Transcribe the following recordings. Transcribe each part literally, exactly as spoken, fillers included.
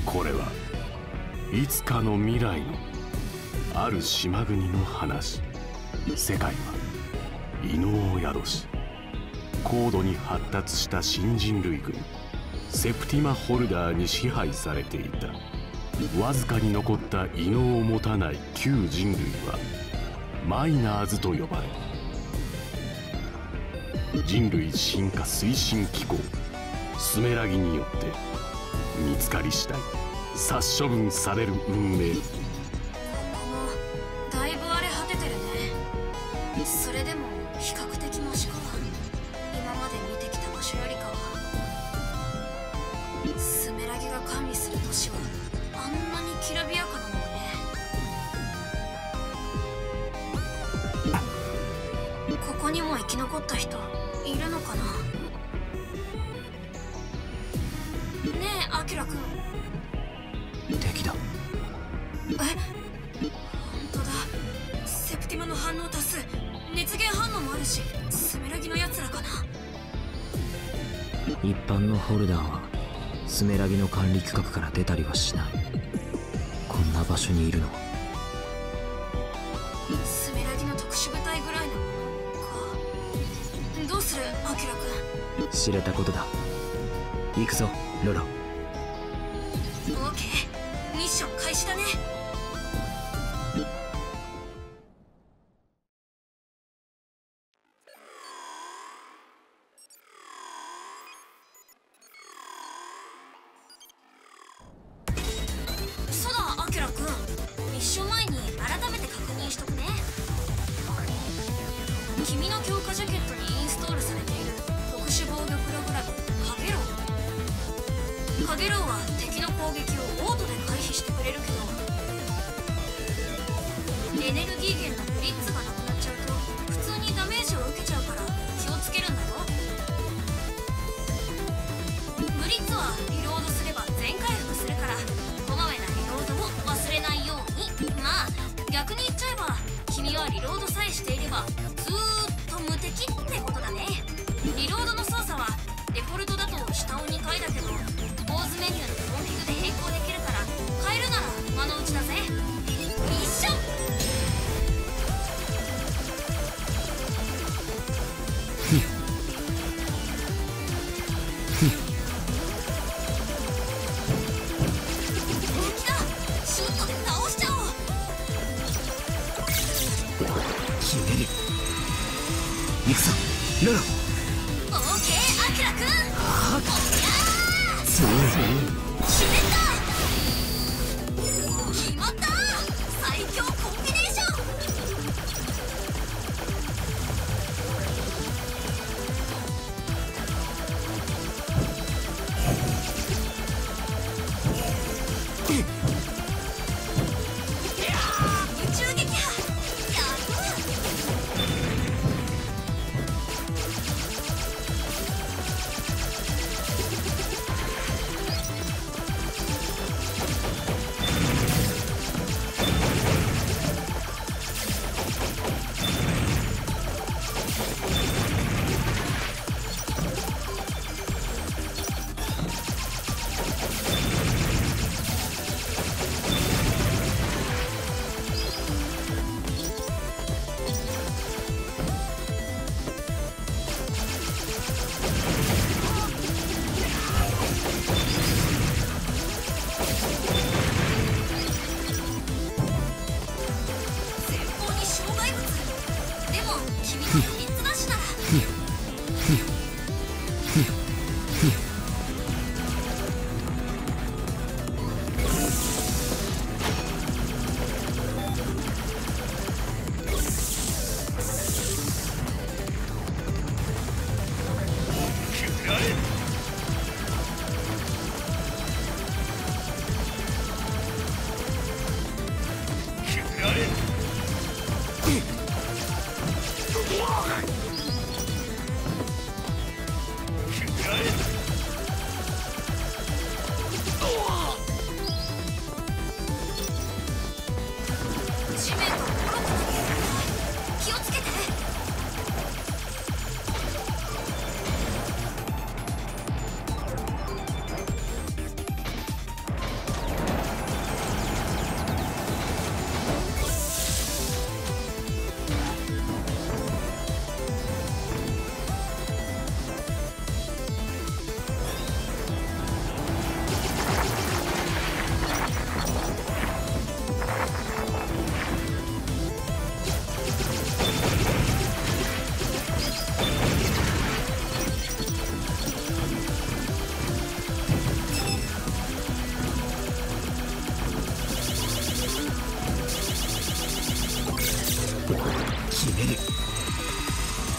これはいつかの未来のある島国の話。世界は異能を宿し高度に発達した新人類軍セプティマ・ホルダーに支配されていた。わずかに残った異能を持たない旧人類はマイナーズと呼ばれ、人類進化推進機構スメラギによって見つかり次第殺処分される運命。 ここもだいぶ荒れ果ててるね。それでも比較的マシか。今まで見てきた場所よりかは。スメラギが管理する都市はあんなにきらびやかなのね。ここにも生き残った人いるのかな。ねえアキラくん。 敵だ。 え、本当だ。セプティマの反応多数、熱源反応もあるし、スメラギのやつらかな。 一般のホルダーはスメラギの管理区画から出たりはしない。こんな場所にいるのはスメラギの特殊部隊ぐらいのものか。どうするアキラくん。 知れたことだ。行くぞロロ。 オーケー、ミッション開始だね。そうだアキラくん、ミッション前に改めて確認しとくね。君の強化ジャケットにインストールされている特殊防御プログラムカゲロウ。カゲロウは敵の攻撃をオートで回避してくれるけど、エネルギー源のブリッツがなくなっちゃうと普通にダメージを受けちゃうから気をつけるんだよ。ブリッツはリロードすれば全回復するから、こまめなリロードを忘れないように。まあ逆に言っちゃえば君はリロードさえしていればずーっと無敵ってことだね。リロードの操作はデフォルトだと下をにかいだけど、ポーズメニューのコンフィグで変更できるから変えるなら今のうちだぜ。ミッション。敵だ、シュートで倒しちゃおう。 決める。行くぞロロ。 オーケーアキラくん。おやーついに決めた。決まった。最強コンビネーション。宇宙撃破や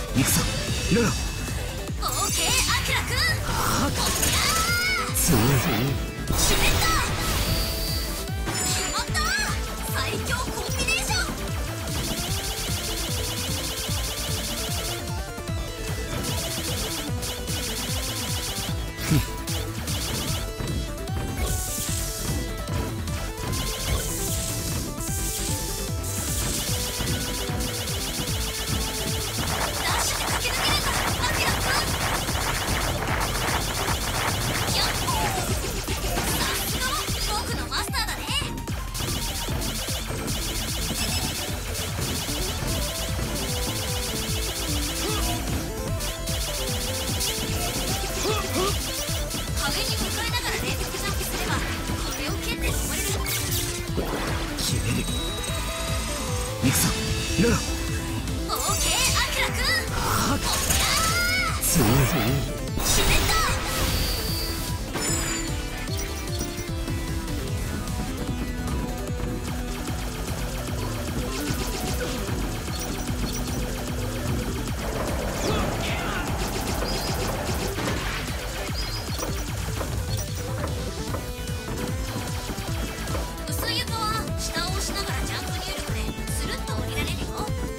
行くぞロロ。 オーケーアキラくん。おやー強い。 シュレッダー。決まった。最強コンビネーション。 行くぞロロ。 オーケーアキラくん。おやー強い。 シュレッダー。薄い床は下を押しながらジャンプ入力でスルッと降りられるよ。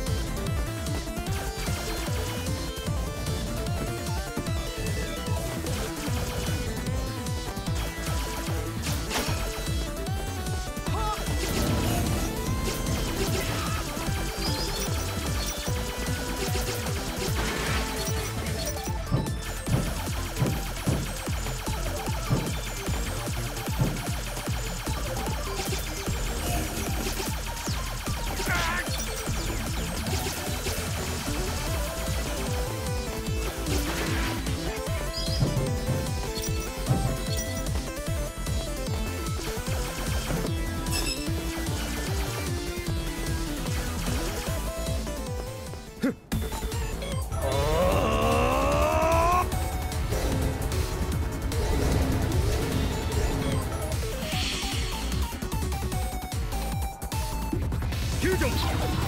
フュージョン。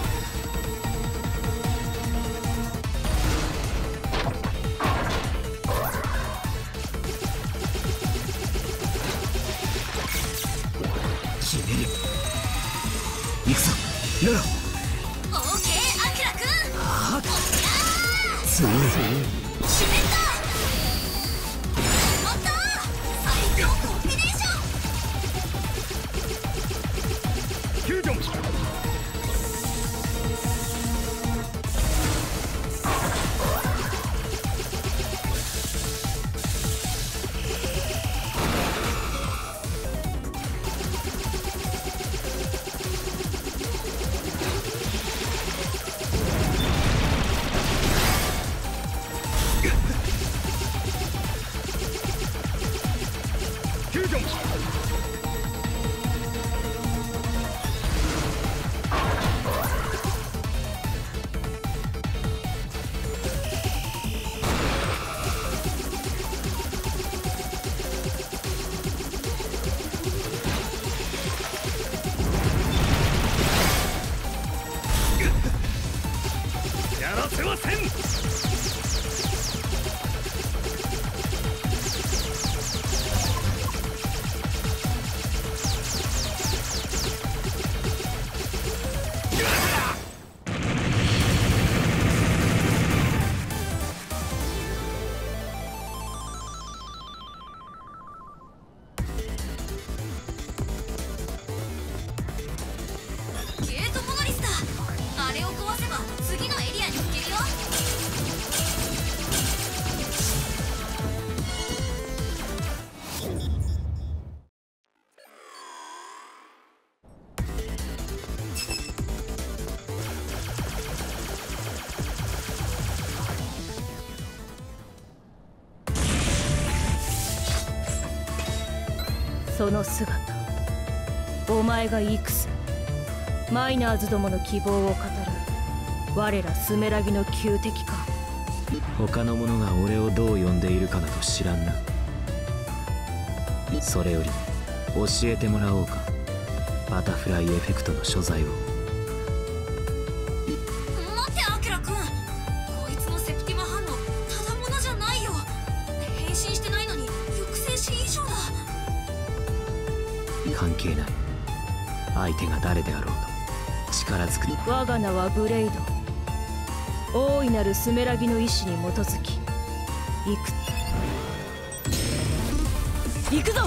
決める。行くぞロロ。 オーケーアキラくん。おやー強い。 シュレッダー。決まった。最強コンビネーション。 フュージョン。フュージョン。やらせません。 ゲートモノリスだ。あれを壊せば次のエリアに行けるよ。 その姿、お前がイクス、マイナーズどもの希望を語る我らスメラギの旧敵か。 他の者が俺をどう呼んでいるかなど知らんな。それより教えてもらおうか、バタフライエフェクトの所在を。 待ってアキラくん、こいつの関係ない。相手が誰であろうと力ずく。 我が名はブレイド。大いなるスメラギの意志に基づき行く。行くぞ。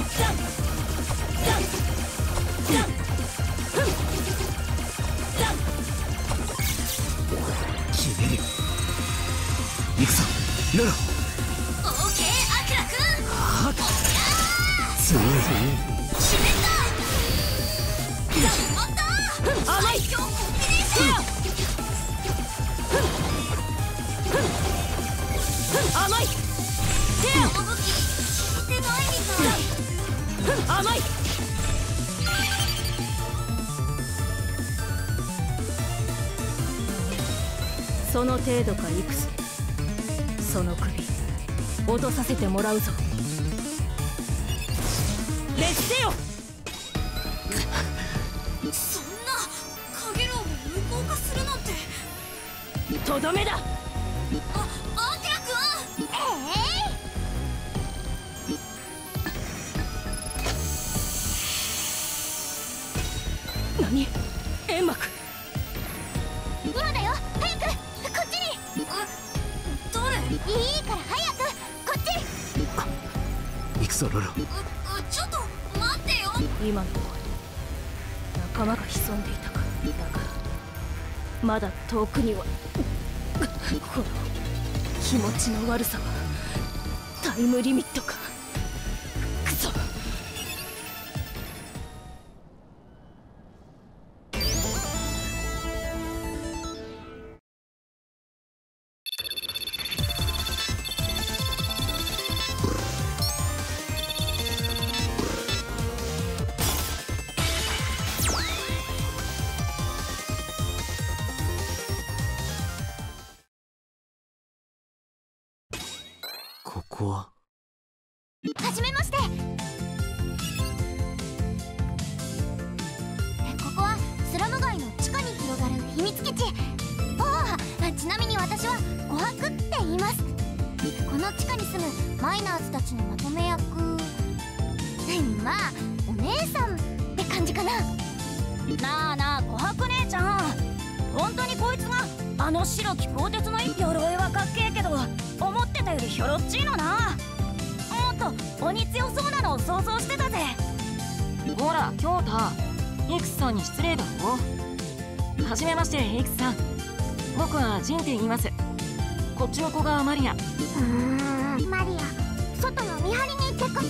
決める。行くぞロロ。 オーケーアキラくん。 はっついに決めた。やったー。 甘い。 最強コンビネーション。 甘い。 この武器効いてないみたい。 甘い。その程度かイクス。その首落とさせてもらうぞ。滅せよ。 そんなカゲロウを無効化するなんて。 とどめだ。 あ、アキラくん。ええー、何煙幕。 今だよ、早くこっちに。 あ、誰？ いいから早くこっち。 行くぞロロ。 う、う、ちょっと待ってよ。 今の声仲間が潜んでいたか。だからまだ遠くにはこの気持ちの悪さはタイムリミットか。クソ。 ここははじめまして。ここはスラム街の地下に広がる秘密基地。ああ、ちなみに私は琥珀って言います。この地下に住むマイナーズたちのまとめ役。まあお姉さんって感じかな。 なあなあ琥珀姉ちゃん、本当にこいつがあの白き鋼鉄の鎧はかっけえけど思ってたよりひょろっちいのな。もっと鬼強そうなのを想像してたぜ。 ほら京太、イクスさんに失礼だろ。はじめましてイクスさん、僕はジンって言います。こっちの子がマリア。 うーん、マリア、外の見張りに行ってこい。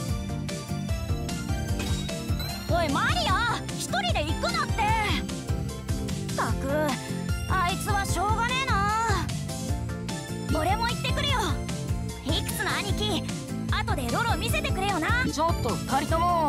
おいマリア、一人で行くなって。ったくあいつはしょうがねえな。俺も行ってくるよ。イクスの兄貴、後でロロ見せてくれよな。 ちょっと二人とも。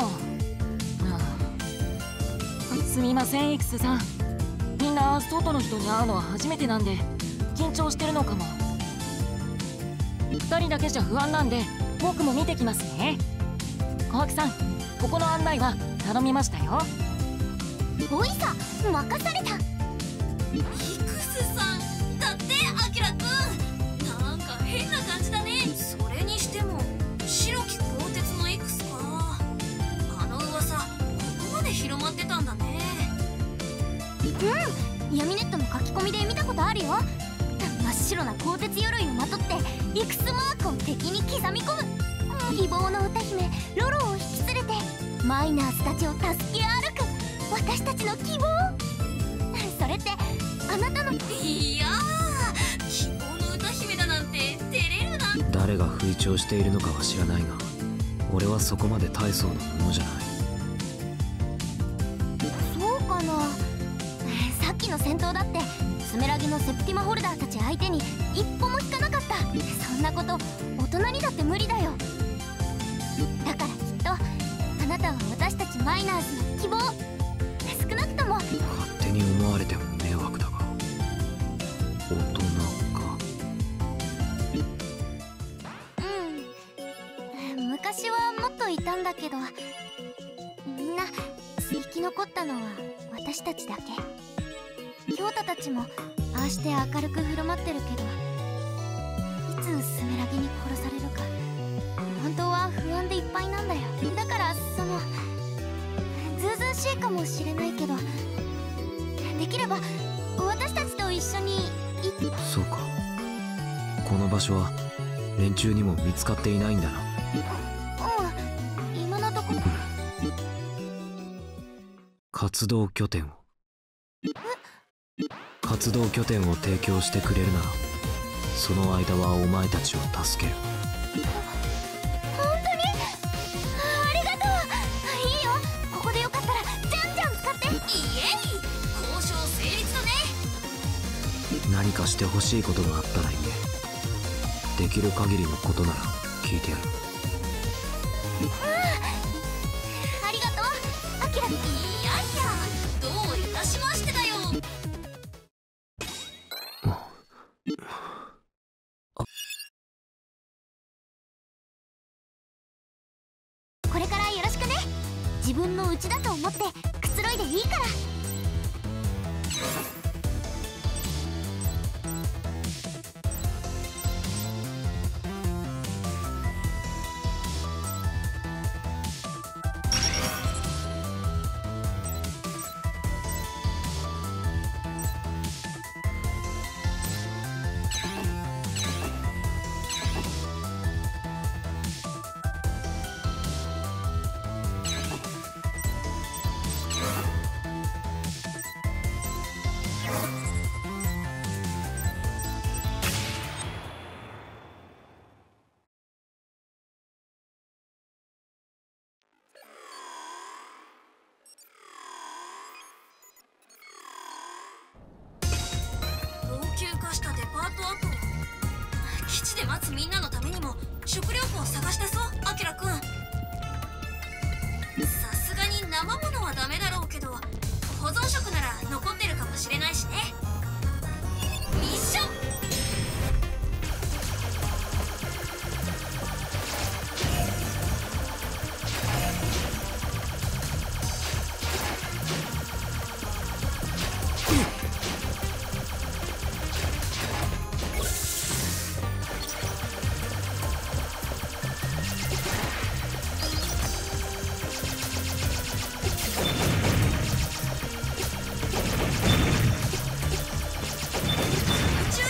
すみませんイクスさん、みんな外の人に会うのは初めてなんで緊張してるのかも。二人だけじゃ不安なんで僕も見てきますね。小脇さん、ここの案内は頼みましたよ。 おいさ、任された。 イクスさんだってアキラくん。なんか変な感じだね。それにしても白き鋼鉄のイクスか。あの噂ここまで広まってたんだね。 うん、闇ネットの書き込みで見たことあるよ。真っ白な鋼鉄鎧をまとってイクスマークを敵に刻み込む。希望の歌姫ロロを引き連れてマイナーズたちを助け歩く私たちの希望。それってあなたの。 いやー、希望の歌姫だなんて照れるな。 誰が吹聴しているのかは知らないが、俺はそこまで大層なものじゃない。 そうかな。さっきの戦闘だってスメラギのセプティマホルダーたち相手に一歩も引かなかった。そんなこと大人にだって無理だよ。だからきっとあなたは私たちマイナーズの希望。少なくとも勝手に思われても迷惑だが、大人か。 うん、昔はもっといたんだけど、みんな生き残ったのは私たちだけ。京太たちもああして明るく振る舞ってるけど、いつスメラギに殺されるか本当は不安でいっぱいなんだよ。だからそのずかもしれないけど、できれば私たちと一緒にいそうか、この場所は連中にも見つかっていないんだな。 うん、今のところ。 活動拠点を活動拠点を提供してくれるなら、その間はお前たちを助ける。 本当にありがとう。いいよ、ここでよかったらじゃんじゃん使って。イエイ、交渉成立だね。 何かしてほしいことがあったら言え。できる限りのことなら聞いてやる。 うん、ありがとうアキラ。いやいや、どういたしましてだよ。これからよろしくね。自分の家だと思ってくつろいでいいから。休化したデパート跡。基地で待つみんなのためにも食料庫を探してそう、アキラくん。さすがに生ものはダメだろうけど、保存食なら残ってるかもしれないしね。ミッション。宇宙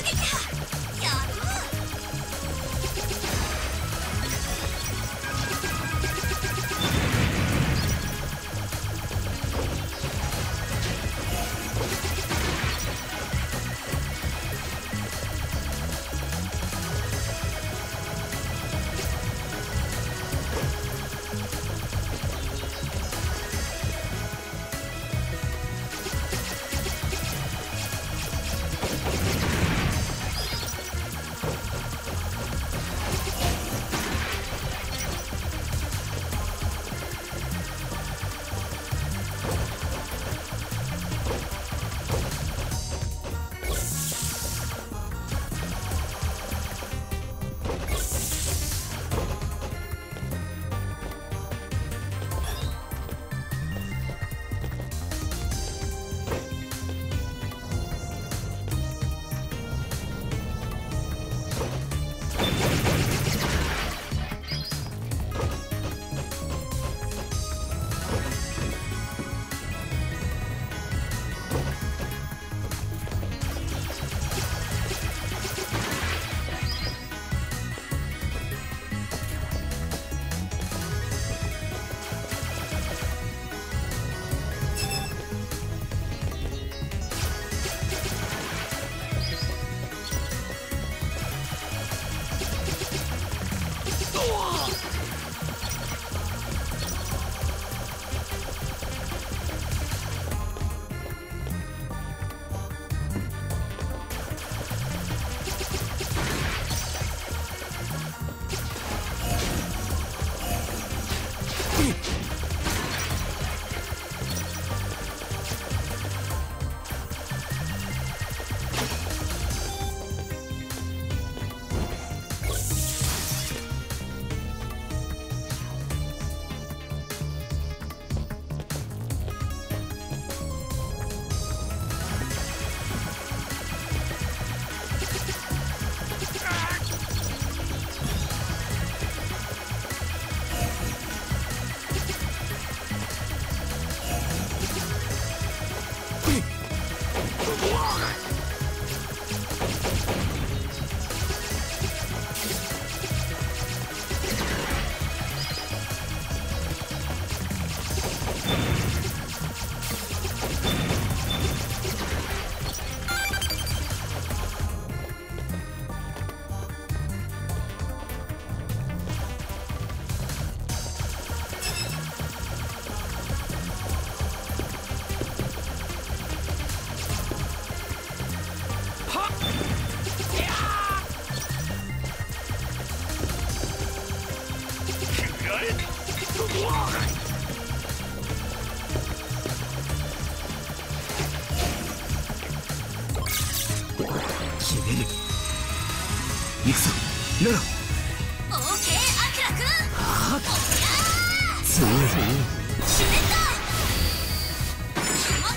行くぞロロ。 オーケーアキラくん、おりゃーつい決めた、決まった、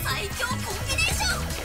最強コンビネーション。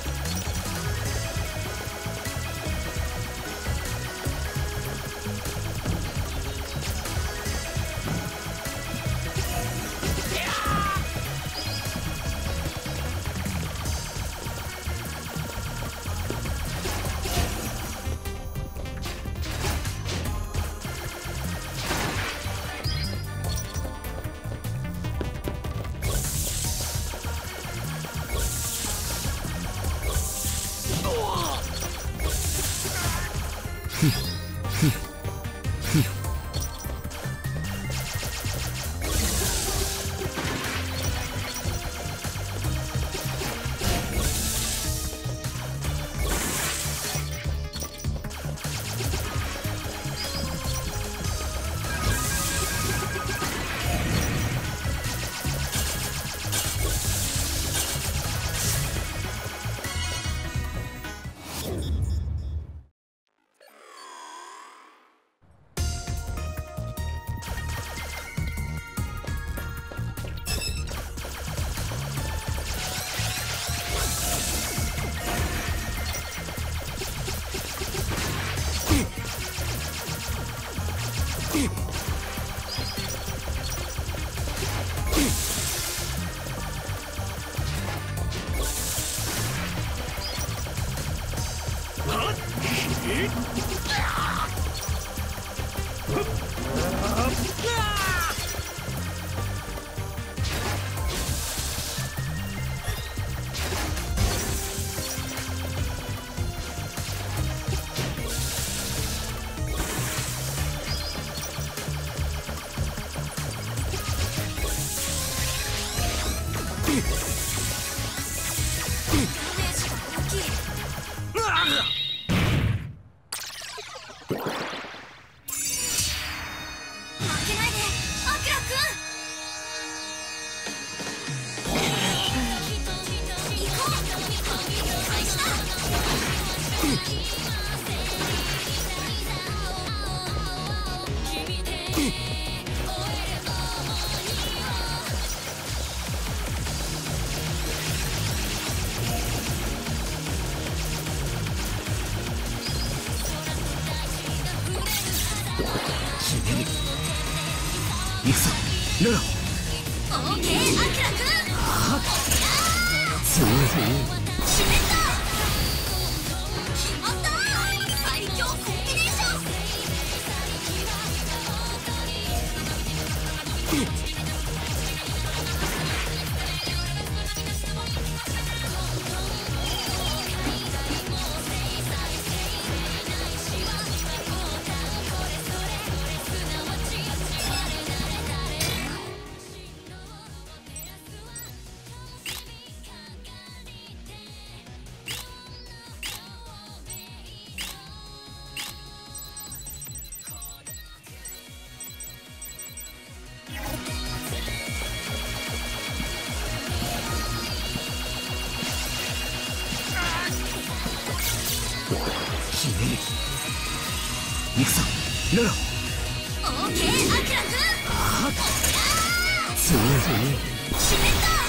行くぞロロ。 オーケーアキラくん、 つい決めた、決まった、最強コンビネーション。 行くぞロロ。 オーケーアキラくん、 つい決めた。